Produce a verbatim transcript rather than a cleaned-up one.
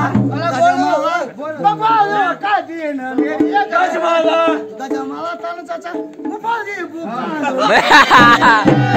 बाबा का दिन मेरी गजमाला गजमाला तान चाचा मुपादी बुका